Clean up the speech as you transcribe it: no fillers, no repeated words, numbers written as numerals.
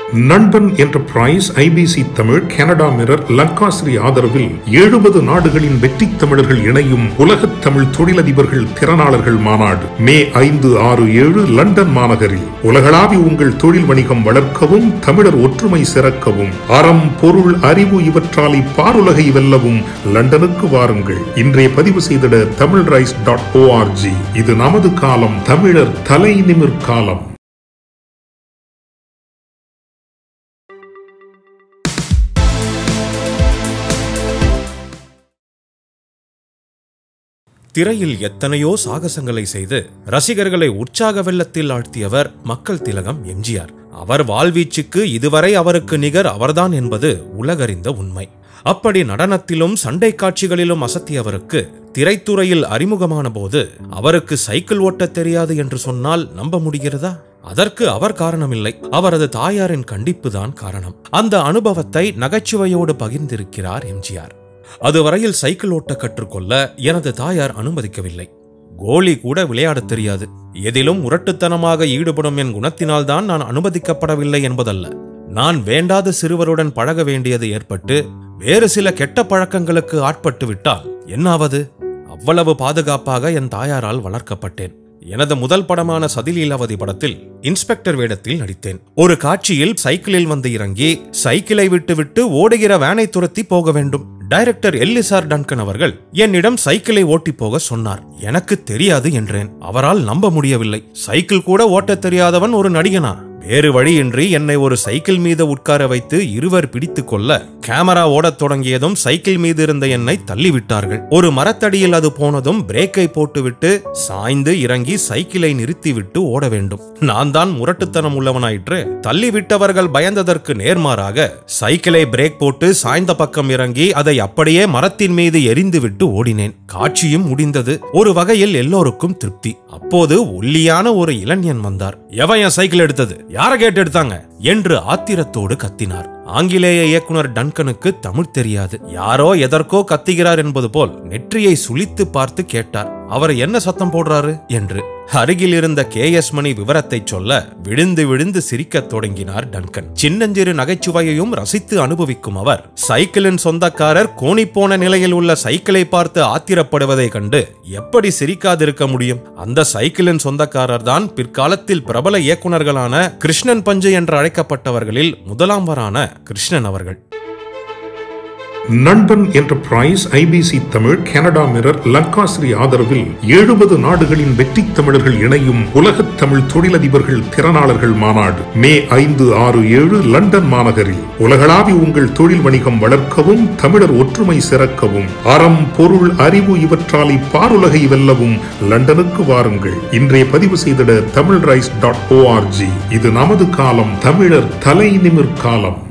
நண்பன் enterprise IBC Tamil Canada Mirror Lankasri ஆதரவில் 70 நாடுகளின் வெற்றி தமிழர்கள் இணையும் உலகத் தமிழ் தொழிலதிபர்கள் திறனாளர்கள் மாநாடு மே 5, 6, 7 லண்டன் மாநகரில். உலகளாவி உங்கள் தொழில் வணிகம் வளர்க்கவும், தமிழர் ஒற்றுமை சிறக்கவும், அறம் பொருள் அறிவு இவற்றாலை பாருலகை வெல்லவும் லண்டனுக்கு வாருங்கள். இன்றைய பதிவு செய்திட tamilrise.org. இது நமது காலம், தமிழர் தலை நிமிர் காலம். திரையில் எத்தனையோ சாகசங்களை செய்து ரசிகர்களை உற்சாக வெள்ளத்தில் ஆழ்த்தியவர் மக்கள் திலகம் MGR. அவர் வாழ்வீச்சுக்கு இதுவரை அவருக்கு நிகர் அவர்தான் என்பது உலகறிந்த உண்மை. அப்படி நடனத்திலும் சண்டை காட்சிகளிலும் அசத்தியவருக்கு திரைத்துறையில் அறிமுகமான போது அவருக்கு சைக்கிள் ஓட்ட தெரியாது என்று சொன்னால் நம்ப முடிகிறதா? அதற்கு அவர் காரணமில்லை, அவரது தாயாரின் கண்டிப்புதான் காரணம். அந்த அனுபவத்தை நகைச்சுவையோடு பகிர்ந்திருக்கிறார் MGR. அதுவரையில் சைக்கிள் ஓட்ட கற்றுக்கொள்ள எனது தாயார் அனுமதிக்கவில்லை. கோலி கூட விளையாட தெரியாது. எதிலும் முரட்டுத்தனமாக ஈடுபடும் என் குணத்தினால்தான் நான் அனுமதிக்கப்படவில்லை என்பதல்ல. நான் வேண்டாத சிறுவருடன் பழக வேண்டியது ஏற்பட்டு வேறு சில கெட்ட பழக்கங்களுக்கு ஆட்பட்டு விட்டால் என்னாவது? அவ்வளவு பாதுகாப்பாக என் தாயாரால் வளர்க்கப்பட்டேன். எனது முதல் படமான சதிலீலாவதி படத்தில் இன்ஸ்பெக்டர் வேடத்தில் நடித்தேன். ஒரு காட்சியில் சைக்கிளில் வந்து இறங்கி சைக்கிளை விட்டு ஓடுகிற வேனை துரத்தி போக வேண்டும். டைரக்டர் எல்லிஸ் டன்கன் அவர்கள் என்னிடம் சைக்கிளை ஓட்டி போக சொன்னார். எனக்கு தெரியாது என்றேன். அவரால் நம்ப முடியவில்லை. சைக்கிள் கூட ஓட்ட தெரியாதவன் ஒரு நடிகனா? வேறு வழியின்றி என்னை ஒரு சைக்கிள் மீது உட்கார வைத்து இருவர் பிடித்து கொள்ள கேமரா ஓடத் தொடங்கியதும் சைக்கிள் மீது இருந்த என்னை தள்ளிவிட்டார்கள். ஒரு மரத்தடியில் அது போனதும் பிரேக்கை போட்டுவிட்டு சாய்ந்து இறங்கி சைக்கிளை நிறுத்திவிட்டு ஓட வேண்டும். நான் தான் முரட்டுத்தனம் உள்ளவனாயிற்று. தள்ளிவிட்டவர்கள் பயந்ததற்கு நேர்மாறாக சைக்கிளை பிரேக் போட்டு சாய்ந்த பக்கம் இறங்கி அதை அப்படியே மரத்தின் மீது எரிந்துவிட்டு ஓடினேன். காட்சியும் முடிந்தது. ஒரு வகையில் எல்லோருக்கும் திருப்தி. அப்போது ஒல்லியான ஒரு இளைஞன் வந்தார். எவன் என் சைக்கிள் எடுத்தது? யார கேட்டு எடுத்தாங்க என்று ஆத்திரத்தோடு கத்தினார். ஆங்கிலேய இயக்குனர் டன்கனுக்கு தமிழ் தெரியாது. யாரோ எதற்கோ கத்துகிறார் என்பது போல் நெற்றியை சுளித்து பார்த்து கேட்டார், அவர் என்ன சத்தம் போடுறாரு என்று. அருகில் இருந்த KS மணி விவரத்தை சொல்ல விழுந்து விழுந்து சிரிக்கத் தொடங்கினார் டன்கன். சின்னஞ்சிறு நகைச்சுவையையும் ரசித்து அனுபவிக்கும் அவர் சைக்கிளின் சொந்தக்காரர் கோணிப்போன நிலையில் உள்ள சைக்கிளை பார்த்து ஆத்திரப்படுவதை கண்டு எப்படி சிரிக்காதிருக்க முடியும்? அந்த சைக்கிளின் சொந்தக்காரர் தான் பிற்காலத்தில் பிரபல இயக்குனர்களான கிருஷ்ணன் பஞ்சு என்று அழைக்கப்பட்டவர்களில் முதலாமவரான கிருஷ்ணன் அவர்கள். Nanban enterprise IBC Tamil Canada Mirror Lankasri ஆதரவில் 70 நாடுகளின் வெற்றி தமிழர்கள் இணையும் உலகத் தமிழ் தொழிலதிபர்கள் திறனாளர்கள் மாநாடு மே 5, 6, 7 லண்டன் மாநகரில். உலகளாவி உங்கள் தொழில் வணிகம் வளர்க்கவும், தமிழர் ஒற்றுமை சிறக்கவும், அறம் பொருள் அறிவு இவற்றாலை பாருலகை வெல்லவும் லண்டனுக்கு வாருங்கள். இன்றைய பதிவு செய்திட tamilrise.org. இது நமது காலம், தமிழர் தலை நிமிர் காலம்.